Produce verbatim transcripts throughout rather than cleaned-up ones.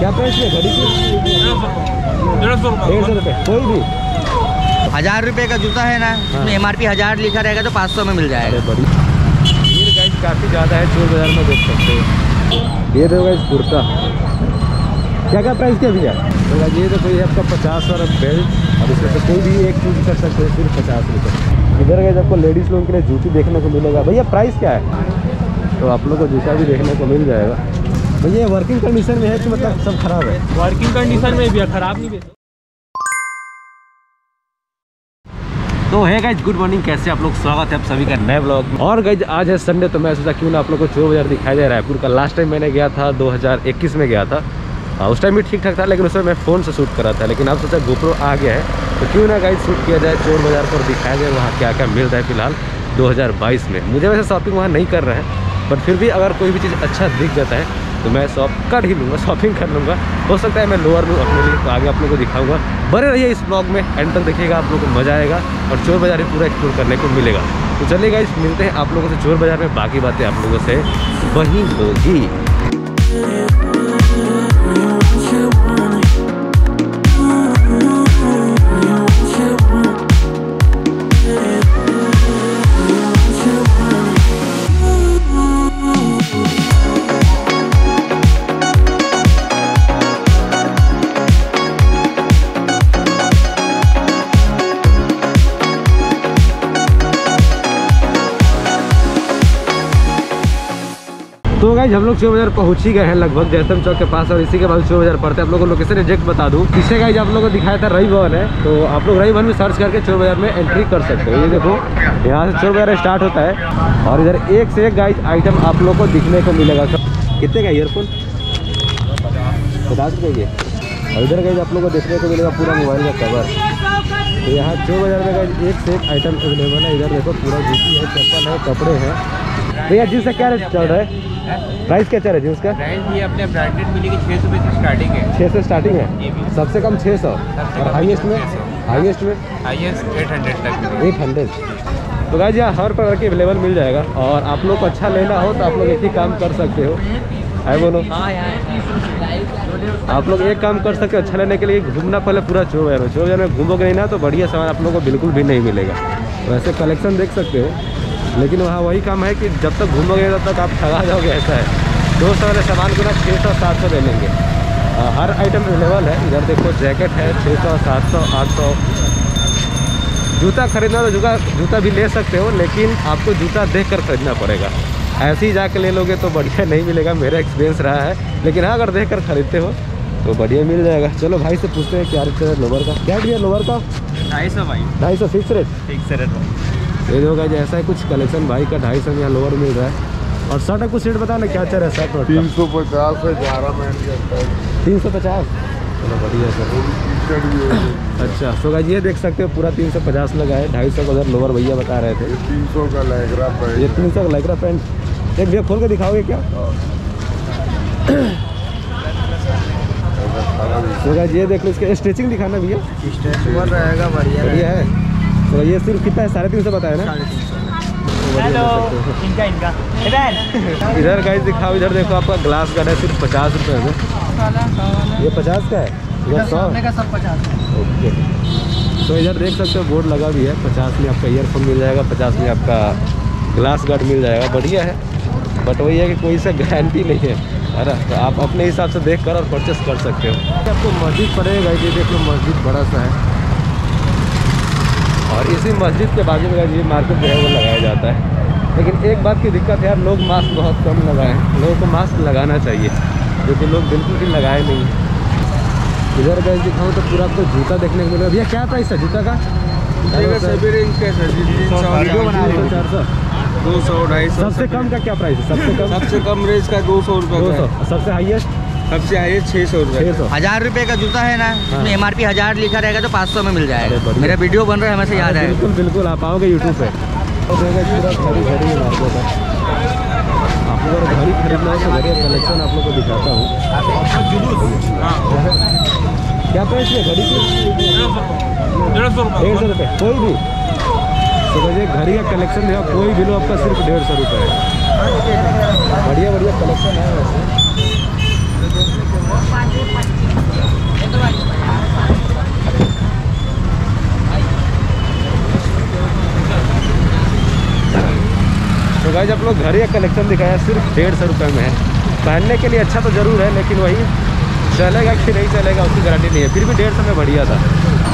क्या प्राइस है घड़ी की? डेढ़ सौ डेढ़ सौ रुपये कोई भी। हजार रुपए का जूता है ना, उसमें एम आर पी हजार लिखा रहेगा तो पाँच सौ में मिल जाएगा। बड़ी भीड़ गाइस काफ़ी ज़्यादा है चोर बाजार में, देख सकते हो। ये देखो गाइस कुर्ता, क्या क्या प्राइस क्या भैया? तो गाइस ये देखो, ये आपका पचास वाला बेल्ट, और इसमें से कोई भी एक चूज कर सकते हैं सिर्फ पचास रुपये। इधर गाइस आपको लेडीज़ लोगों के लिए जूती देखने को मिलेगा। भैया प्राइस क्या है? तो आप लोग को जूता भी देखने को मिल जाएगा। भैया वर्किंग कंडीशन में है कि मतलब सब खराब है? वर्किंग कंडीशन में भी है, खराब नहीं बेचो। तो है गाइज गुड मॉर्निंग, कैसे आप लोग? स्वागत है आप सभी का नए ब्लॉग में। और गाइज आज है संडे, तो मैं सोचा क्यों ना आप लोग को चोर बाजार दिखाई दे रायपुर का। लास्ट टाइम मैंने गया था दो हज़ार इक्कीस में गया था, आ, उस टाइम भी ठीक ठाक था, लेकिन उस समय मैं फ़ोन से शूट कर रहा था। लेकिन अब सोचा गोप्रो आ गया है तो क्यों ना गाइज शूट किया जाए चोर बाजार पर, दिखाया जाए वहाँ क्या क्या मिल रहा है फिलहाल दो हज़ार बाईस में। मुझे वैसे शॉपिंग वहाँ नहीं कर रहे हैं, बट फिर भी अगर कोई भी चीज़ अच्छा दिख जाता है तो मैं शॉप कर ही लूँगा, शॉपिंग कर लूँगा। हो सकता है मैं लोअर लूँ अपने लिए, तो आगे आप लोगों को दिखाऊंगा। बने रहिए इस ब्लॉग में, एंड तक देखिएगा, आप लोगों को मजा आएगा और चोर बाजार पूरा एक्सप्लोर करने को मिलेगा। तो चलिए गाइस मिलते हैं आप लोगों से चोर बाजार में, बाकी बातें आप लोगों से वहीं होगी। तो गाइस हम लोग चोर बाजार पहुंच ही गए हैं लगभग जयसम चौक के पास, और इसी के बाद चोर बाजार पड़ते हैं। आप लोगों को लोकेशन एग्जैक्ट बता दूं, पीछे गाइस आप लोगों को दिखाया था रई भवन है, तो आप लोग रई भवन में सर्च करके चोर बाजार में एंट्री कर सकते हो। ये देखो यहाँ से चोर बाजार स्टार्ट होता है, और इधर एक से एक गाइस आइटम आप लोग को दिखने को मिलेगा। कितने का ईयरफोन? पचास रुपये के। और इधर गाइस आप लोग को देखने को मिलेगा पूरा मोबाइल का कवर। तो यहाँ चोर बाजार में गाइस एक से एक आइटम अवेलेबल है। इधर देखो पूरा जूती है, चप्पल है, कपड़े हैं। भैया जींस का क्या रेट चल रहा है? प्राइस क्या चल रहा है जींस का? प्राइस ये अपने ब्रांडेड मिलेगी छः सौ रुपये से स्टार्टिंग है। छः से स्टार्टिंग है, सबसे कम छः सौ, और हाईएस्ट में हाईएस्ट में हाईएस्ट एट हंड्रेड तक। Eight hundred. तो गाइस यहाँ हर प्रकार के अवेलेबल मिल जाएगा, और आप लोग को अच्छा लेना हो तो आप लोग एक ही काम कर सकते हो। है बोलो, आप लोग एक काम कर सकते हो अच्छा लेने के लिए, घूमना पहले पूरा चोर बाजार में। चोर बाजार में घूमोगे नहीं ना तो बढ़िया सामान आप लोग को बिल्कुल भी नहीं मिलेगा। वैसे कलेक्शन देख सकते हो, लेकिन वहाँ वही काम है कि जब तक घूमोगे तब तक आप ठगा जाओगे। ऐसा है, दो सौ वाले सामान को ना छः सौ सात सौ ले लेंगे। आ, हर आइटम अवेलेबल है। इधर देखो जैकेट है छः सौ सात सौ आठ सौ। जूता खरीदना तो जूता जूता भी ले सकते हो, लेकिन आपको जूता देख कर खरीदना पड़ेगा। ऐसे ही जाके ले लोगे तो बढ़िया नहीं मिलेगा, मेरा एक्सपीरियंस रहा है। लेकिन हाँ, अगर देख कर खरीदते हो तो बढ़िया मिल जाएगा। चलो भाई से पूछते हैं क्या रेट है लोवर का। क्या भैया लोवर का? ढाई सौ भाई। ढाई सौ फिक्स रेट? Fix rate. ये होगा जैसा है कुछ कलेक्शन भाई का, ढाई सौ में यहाँ लोअर मिल रहा है। और शर्ट का कुछ रेट बता ना, क्या चल रहा है शर्ट? तीन सौ पचास है, ग्यारह में तीन सौ पचास। चलो बढ़िया सर। अच्छा तो गाइस ये देख सकते हो पूरा तीन सौ पचास लगा है। ढाई सौ का उधर लोअर भैया बता रहे थे। तीन सौ का लहंगा पैंट। ये तीन सौ का लहंगा पैंट। एक भैया खोल के दिखाओगे क्या? तो गाइस ये देख लो, इसका स्ट्रेचिंग दिखाना भैया। स्ट्रेचेबल रहेगा, बढ़िया बढ़िया है। तो ये सिर्फ कितना है? साढ़े तीन सौ बताया ना? हेलो इनका इनका इधर इधर गाइस दिखाओ, इधर देखो आपका ग्लास गार्ड है सिर्फ पचास रुपये में। ये पचास का है, इधर सौ का सब पचास। ओके। तो इधर देख सकते हो बोर्ड लगा भी है, पचास में आपका ईयरफोन मिल जाएगा, पचास में आपका ग्लास गार्ड मिल जाएगा। बढ़िया है, बट वही है कि कोई सा गारंटी नहीं है, है ना? तो आप अपने हिसाब से देख कर और परचेस कर सकते हो। आपको मस्जिद पड़ेगा, ये देख लो मस्जिद बड़ा सा है, और इसी मस्जिद के बाजू में ये मार्केट जो है वो लगाया जाता है। लेकिन एक बात की दिक्कत है यार, लोग मास्क बहुत कम लगाएं। लोगों को मास्क लगाना चाहिए, क्योंकि लोग बिल्कुल भी लगाए नहीं। इधर गैस दिखाऊँ तो पूरा आपको जूता देखने को मिलेगा। भैया क्या प्राइस है जूता का? चार सौ दो सौ ढाई सौ। सबसे कम का क्या प्राइस है? सबसे कम सबसे कम रेंज का दो सौ रुपये दो सौ। सबसे हाईएस्ट? सबसे हाईएस्ट छः सौ रुपये। छः सौ। हजार रुपए का जूता है ना, उसमें एम आर पी हजार लिखा रहेगा तो पाँच सौ में मिल जाएगा। मेरा वीडियो बन रहा है, हमें से याद है। बिल्कुल बिल्कुल, आप आओगे यूट्यूब पे तो पूरा घड़ी घड़ी है मार्केट है। आप लोग अगर घड़ी खरीदना हो तो घड़ी कलेक्शन आप लोग को दिखाता हूँ। क्या प्राइस है घड़ी की? डेढ़ सौ डेढ़ सौ रुपये कोई भी। तो मुझे घड़ी का कलेक्शन जो है कोई भी लो आपका सिर्फ डेढ़ सौ रुपये है। बढ़िया बढ़िया कलेक्शन है वैसे। गाइस आप लोग घड़ी का कलेक्शन दिखाया सिर्फ डेढ़ सौ रुपये में है। पहनने के लिए अच्छा तो ज़रूर है, लेकिन वही चलेगा कि नहीं चलेगा उसकी गारंटी नहीं है। फिर भी डेढ़ सौ में बढ़िया था।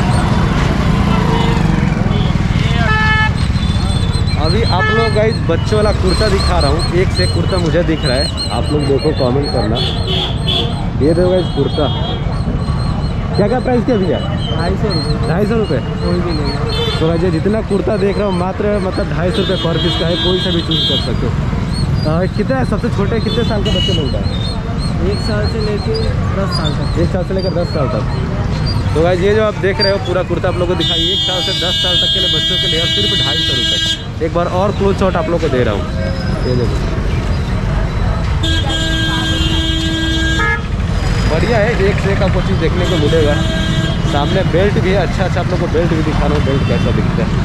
अभी आप लोग गाइस बच्चों वाला कुर्ता दिखा रहा हूँ, एक से एक कुर्ता मुझे दिख रहा है, आप लोग देखो कमेंट करना। ये देखो गाइस कुर्ता, क्या क्या प्राइस क्या भैया? ढाई सौ रुपये। ढाई सौ रुपये कोई भी नहीं। तो गाइस जितना कुर्ता देख रहा हूँ मात्र मतलब ढाई सौ रुपये पर पीस का है, कोई सा भी चूज कर सकते हो। आ, कितना है सबसे छोटे कितने साल के बच्चे मिलता है? एक साल से लेके दस साल तक। एक साल से लेकर दस साल तक। तो गाइस ये जो आप देख रहे हो पूरा कुर्ता आप लोगों को दिखाई, एक साल से दस साल तक के लिए बच्चों के लिए सिर्फ ढाई सौ रुपये। एक बार और क्लोज शॉट आप लोग को दे रहा हूँ, ये देखो बढ़िया है, एक से एक आपको चीज़ देखने को मिलेगा। सामने बेल्ट भी है, अच्छा अच्छा आप लोग को बेल्ट भी दिखा रहा हूँ, बेल्ट कैसा दिखता है।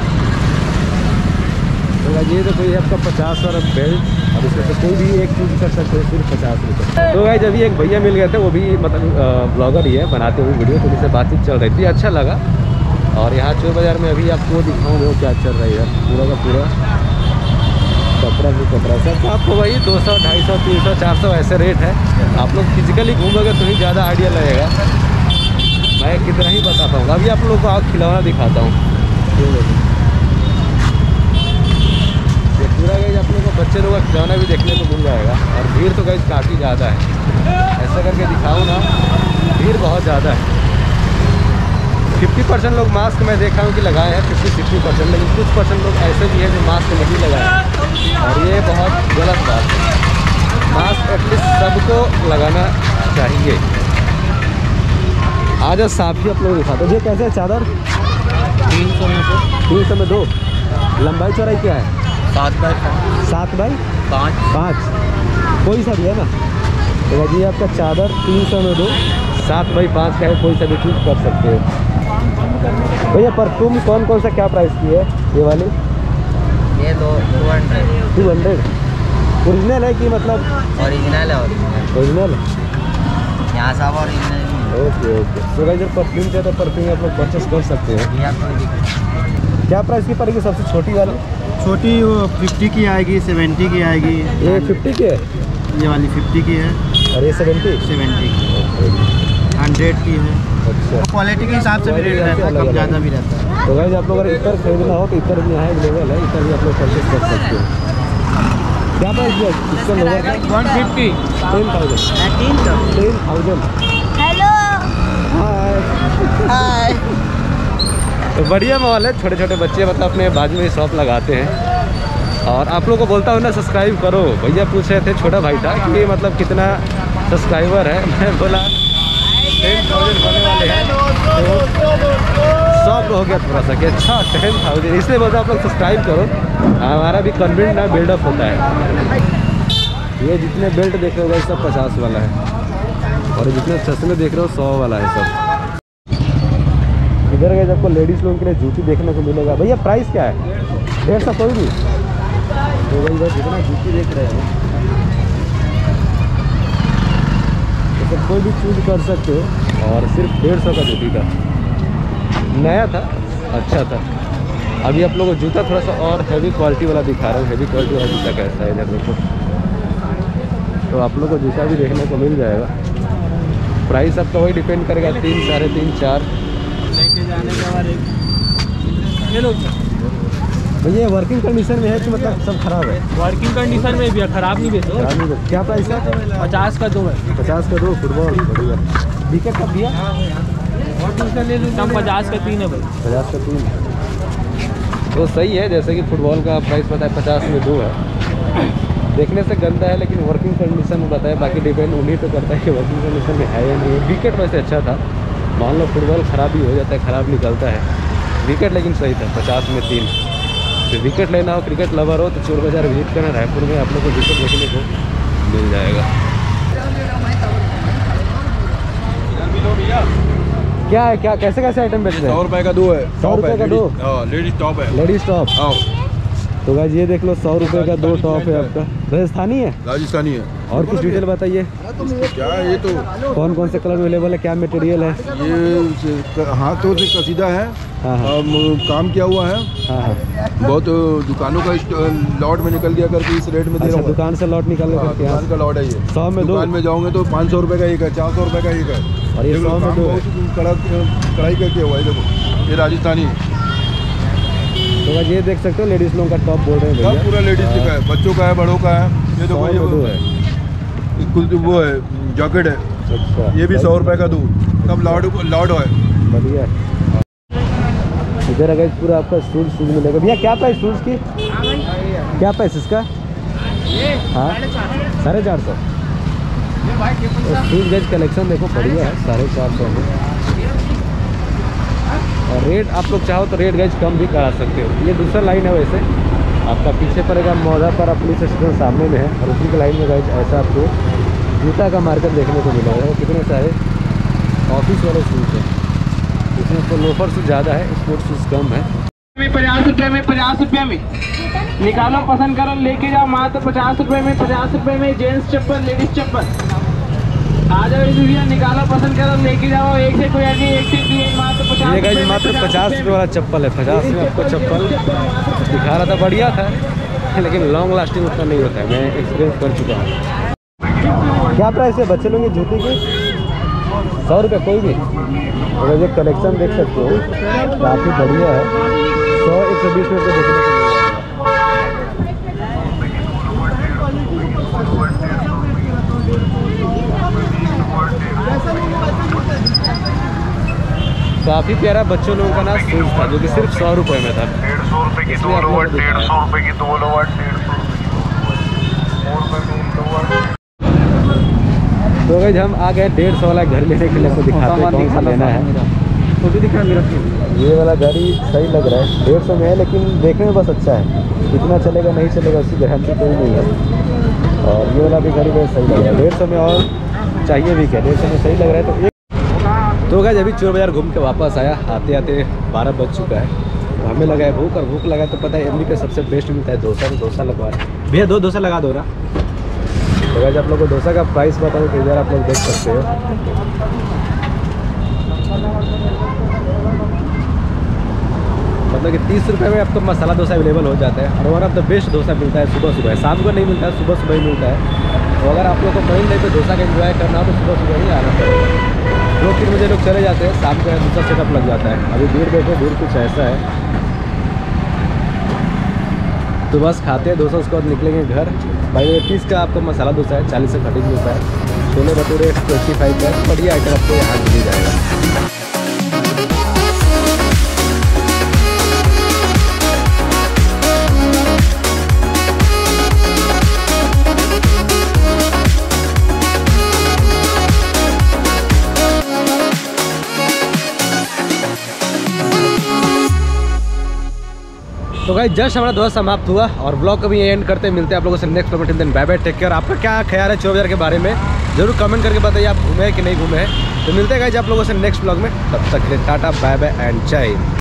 तो गाइस ये देखो ये आपका पचास वाला बेल्ट, और इसमें से कोई भी एक चूज कर सकते हो सिर्फ पचास रुपये। तो गाइस अभी एक भैया मिल गए थे, वो भी मतलब ब्लॉगर ही है, बनाते हुए वीडियो, तो उनसे बातचीत चल रही थी, अच्छा लगा। और यहाँ चोर बाज़ार में अभी आपको दिखाऊँ वो क्या चल रही है, पूरा का पूरा कपड़ा भी कपड़ा सब आपको वही दो सौ ढाई सौ तीन सौ चार सौ ऐसे रेट है। आप लोग फिजिकली घूमोगे तो ही ज़्यादा आइडिया लगेगा, मैं कितना ही बताता हूँ। अभी आप लोग को आग खिलौना दिखाता हूँ, ये पूरा गाइस आप लोग को बच्चे लोग का खिलौना भी देखने को मिल जाएगा। और भीड़ तो गाइस काफ़ी ज़्यादा है, ऐसा करके दिखाऊँ ना, भीड़ बहुत ज़्यादा है। फिफ्टी परसेंट लोग मास्क मैं देखा हूँ कि लगाए हैं, फिफ्टी सिक्सटी परसेंट, लेकिन कुछ परसेंट लोग ऐसे भी हैं जो मास्क नहीं लगाए, और ये बहुत गलत बात है। मास्क एटलीस्ट सबको लगाना चाहिए। आज साफ ही आप लोग दिखाते हैं। ये कैसे है चादर? तीन सौ में से तीन सौ में दो। लंबाई चौड़ाई क्या है? सात बाय सात बाई पाँच। पाँच कोई सा भी है ना। तो ये आपका चादर तीन सौ में दो, सात बाई पाँच का है, कोई सा भी चूज कर सकते हो। भैया परफ्यूम कौन कौन सा क्या प्राइस की है ये वाली? ये दो two hundred. Two hundred original है कि मतलब? ओरिजिनल है। ओरिजिनल ओरिजिनल यहाँ सब ओरिजिनल। Okay okay. तो गाइस जब परफ्यूम चाहिए तो परफ्यूम आप लोग परचेस कर सकते हैं। ये आपको क्या प्राइस की पड़ेगी सबसे छोटी वाली? छोटी वो फिफ्टी की आएगी, सेवेंटी की आएगी। ये फिफ्टी की है, ये वाली फिफ्टी की है, और ये सेवेंटी सेवेंटी की, हंड्रेड की है। अच्छा, क्वालिटी के हिसाब से भी रेट रहता है, कम ज़्यादा भी रहता है। तो गाइस आप लोग अगर इतर खरीदना हो तो इतर भी यहाँ अवेलेबल है, इतर भी आप लोग परचेस कर सकते हो। क्या प्राइस है इसका? लोअर का वन फिफ्टी टेन थाउजेंड तीन सौ। Ten thousand hello hi hi. तो बढ़िया माहौल है, छोटे छोटे बच्चे मतलब अपने बाजू में शॉप लगाते हैं। और आप लोग को बोलता हूँ ना सब्सक्राइब करो। भैया पूछ रहे थे, छोटा भाई था कि मतलब कितना सब्सक्राइबर है, मैं बोला टेन थाउजेंड होने वाले हैं। तो शॉप हो गया थोड़ा सा कि अच्छा टेन थाउजेंड, इसलिए बोलते आप लोग सब्सक्राइब करो, हमारा भी कॉन्फिडेंस ना बिल्डअप होता है। ये जितने बेल्ट देख रहे हो सब पचास वाला है, और जितने चश्मे देख रहे हो सौ वाला है सब। इधर गए आपको लेडीज़ लोगों के लिए जूती देखने को मिलेगा। भैया प्राइस क्या है? डेढ़ सौ कोई भी। तो भाई इधर जितना जूती देख रहे हैं तो सब कोई भी चूज कर सकते हो, और सिर्फ डेढ़ सौ का जूती था, नया था, अच्छा था। अभी आप लोगों को जूता थोड़ा सा और हैवी क्वालिटी वाला दिखा रहा हूँ। हैवी क्वालिटी वाला जूता कैसा है इधर देखो, तो आप लोग को जूता भी देखने को मिल जाएगा। प्राइस आपका वही डिपेंड करेगा, तीन साढ़े तीन चार लेके जाने के बाद ये लोग भैया वर्किंग कंडीशन में है कि मतलब सब खराब है? वर्किंग कंडीशन में भी है, खराब नहीं बेचो। खराब नहीं है। क्या प्राइस है? पचास का दो है। पचास का दो फुटबॉल बढ़िया। विकेट कब दिया? कम पचास का तीन है भाई। पचास का तीन तो सही है। जैसे कि फुटबॉल का प्राइस पता है पचास में दो है, देखने से गंदा है लेकिन वर्किंग कंडीशन में बताया। बाकी डिपेंड उन्हीं पे करता है कि वर्किंग कंडीशन में है या नहीं। विकेट वैसे अच्छा था, मान लो फुटबॉल ख़राब भी हो जाता है, ख़राब निकलता है। विकेट लेकिन सही था, पचास में तीन। तो विकेट लेना हो, क्रिकेट लवर हो तो चोर बाज़ार विजिट करना, रायपुर में आप लोग को विकेट देखने को मिल जाएगा। क्या है, क्या कैसे कैसे आइटम बेच रहे हैं? सौ रुपए का दो है। सौ रुपए का दो? लेडीज टॉप है। Ladies top. तो गाइस ये देख लो सौ रुपये का दो टॉप है आपका। राजस्थानी है? राजस्थानी है। और कुछ डिटेल बताइए। क्या है ये तो कौन कौन से कलर अवेलेबल है, क्या मटेरियल है? ये हाथों से कसीदा है। हाँ हाँ अम, काम किया हुआ है। हाँ हाँ। बहुत दुकानों का इस लॉट में निकल गया करके इस रेट में दे अच्छा, रहा हूँ। दुकान से लॉट निकाल हाँ, करके दुकान का लॉट है ये। सौ में दो? दुकान में जाओगे तो पाँच सौ रुपये का एक है, चार सौ रुपये का एक है। और ये देखो, सौ में काम दो है। बहुत कड़ा कढ़ाई करके हुआ है। देखो ये राजस्थानी है। तो गाइस ये देख सकते हो लेडीज लोगों का टॉप बोल रहे हैं सब भैया। पूरा लेडीज का है, बच्चों का है, बड़ों का है। ये सौ देखो में दो है। ये कुल वो है जैकेट है, अच्छा, ये भी सौ रुपये का दो। सब लॉट लॉट है। बढ़िया। इधर अगर पूरा आपका शूज शूज मिलेगा भैया। क्या प्राइस शूज़ की? क्या प्राइस इसका? हाँ साढ़े चार सौ। शूज गज कलेक्शन देखो बढ़िया है, साढ़े चार सौ में। और रेट आप लोग चाहो तो रेट गज कम भी करा सकते हो। ये दूसरा लाइन है, वैसे आपका पीछे पड़ेगा मौदापारा पुलिस स्टेशन सामने में है, और उसी के लाइन में गज ऐसा आपको जूता का मार्केट देखने को मिलेगा। वो कितने सारे ऑफिस वाले शूज़ हैं, इसमें तो लोफर से ज़्यादा है, स्पोर्ट्स शूज़ कम है। पचास रुपए में पचास रुपए में निकालो, पसंद करो, लेके जाओ। मात्र पचास रुपए में पचास रुपए में जेंट्स चप्पल, लेडीज चप्पल। आ जाओ इस भैया, निकालो, पसंद करो, लेके जाओ। एक से कोई आगे, एक से तीन, मात्र पचास। ये गाइस मात्र पचास रुपये वाला चप्पल है। पचास में आपको चप्पल दिखा रहा था, बढ़िया था, लेकिन लॉन्ग लास्टिंग उतना नहीं होता है। मैं एक्सपीरियंस कर चुका हूँ। क्या प्राइस है बच्चे लोगों की जूते की? सौ रुपये कोई भी। अगर ये कलेक्शन देख सकते हो, काफ़ी बढ़िया है। सौ एक सौ बीस रुपये देखने को मिल जाएगा। काफ़ी प्यारा बच्चों लोगों का ना शूज़ था, जो कि सिर्फ सौ रुपये में था। डेढ़ सौ रुपए की दो लोवर, डेढ़ सौ रुपए की दो लोवर, डेढ़ सौ रुपए। तो गाइस हम आ गए डेढ़ सौ वाला घर लेने के लिए। आपको दिखाते हैं कौन सा लेना है। फोटो दिखा मेरा। ये वाला गाड़ी सही लग रहा है, डेढ़ सौ में है, लेकिन देखने में बस अच्छा है। कितना चलेगा नहीं चलेगा उसकी गारंटी कोई नहीं है। और ये वाला भी गाड़ी बहुत सही लग रहा है डेढ़ सौ में, और चाहिए भी क्या, डेढ़ सौ में सही लग रहा है। तो एक तो गाइस अभी चोर बाजार घूम के वापस आया, आते आते बारह बज चुका है। तो हमें लगा है भूख, और भूख लगा तो पता है एमडी का सबसे बेस्ट मिलता है डोसा। तो डोसा लगवा रहे भैया, दो डोसा लगा दो ना। तो गाइस आप लोग को डोसा का प्राइस बता दो, तो इधर आप लोग देख सकते हो। मतलब कि तीस रुपये में आपको मसाला डोसा अवेलेबल हो जाता है, और one of the best dosa मिलता है सुबह सुबह। शाम को नहीं मिलता है, सुबह सुबह ही मिलता है। तो अगर आप लोग को माइंड नहीं तो डोसा का एंजॉय करना हो तो सुबह सुबह ही आना पड़ेगा। दो तीन बजे लोग चले जाते हैं, शाम को दूसरा सेटअप लग जाता है। अभी भीड़ देखो, भीड़ कुछ ऐसा है। तो बस खाते हैं डोसा, उसके बाद निकलेंगे घर। भाई तीस का आपको मसाला डोसा है, चालीस से कटिंग डोसा है। छोले भटूरे ट्वेंटी फाइव का है। बढ़िया आइटम आपको यहाँ मिल जाएगा। तो गाइस जस्ट हमारा दोस्त समाप्त हुआ, और ब्लॉग को भी एंड करते मिलते हैं आप लोगों से नेक्स्ट ब्लॉग में। Bye bye, take care. आपका क्या ख्याल है चोर बाजार के बारे में, जरूर कमेंट करके बताइए आप घूमे हैं कि नहीं घूमे हैं। तो मिलते हैं गाइस आप लोगों से नेक्स्ट ब्लॉग में, तब तक के लिए टाटा बाय बाय एंड जय हिंद।